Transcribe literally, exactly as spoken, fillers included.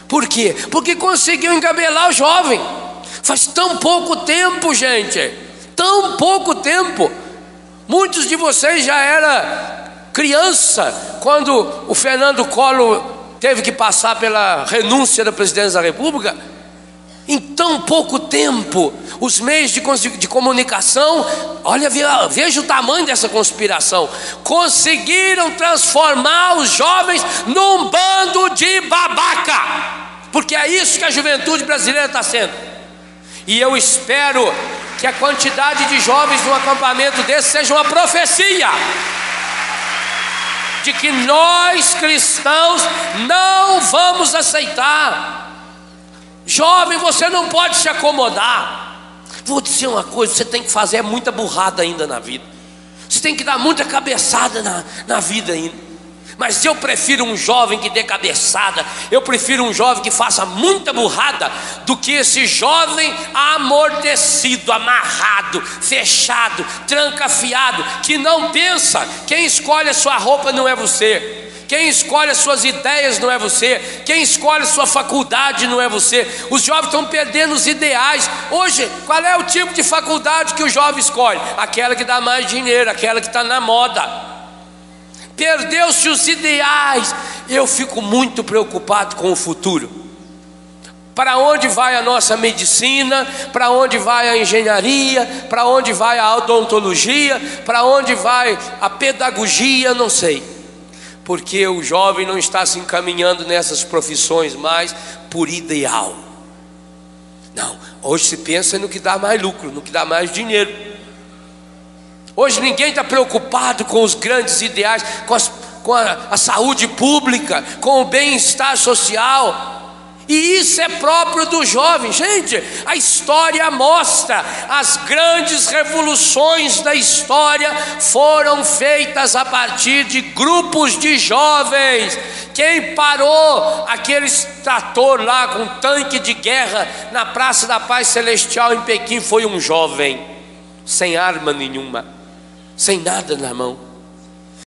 Por quê? Porque conseguiu engabelar o jovem. Faz tão pouco tempo, gente, tão pouco tempo. Muitos de vocês já eram criança quando o Fernando Collor teve que passar pela renúncia da presidência da República. Em tão pouco tempo, os meios de, de comunicação, olha, veja o tamanho dessa conspiração, conseguiram transformar os jovens num bando de babaca, porque é isso que a juventude brasileira está sendo. E eu espero que a quantidade de jovens num acampamento desse seja uma profecia de que nós cristãos não vamos aceitar. Jovem, você não pode se acomodar. Vou dizer uma coisa, você tem que fazer muita burrada ainda na vida. Você tem que dar muita cabeçada na, na vida ainda. Mas eu prefiro um jovem que dê cabeçada, eu prefiro um jovem que faça muita burrada, do que esse jovem amortecido, amarrado, fechado, trancafiado, que não pensa. Quem escolhe a sua roupa não é você. Quem escolhe as suas ideias não é você. Quem escolhe a sua faculdade não é você. Os jovens estão perdendo os ideais. Hoje, qual é o tipo de faculdade que o jovem escolhe? Aquela que dá mais dinheiro, aquela que está na moda. Perdeu-se os ideais. Eu fico muito preocupado com o futuro. Para onde vai a nossa medicina? Para onde vai a engenharia? Para onde vai a odontologia? Para onde vai a pedagogia? Não sei. Porque o jovem não está se encaminhando nessas profissões mais por ideal. Não, hoje se pensa no que dá mais lucro, no que dá mais dinheiro. Hoje ninguém está preocupado com os grandes ideais, com, as, com a, a saúde pública, com o bem-estar social. E isso é próprio do jovem. Gente, a história mostra, as grandes revoluções da história foram feitas a partir de grupos de jovens. Quem parou aquele trator lá com tanque de guerra na Praça da Paz Celestial em Pequim foi um jovem, sem arma nenhuma, sem nada na mão.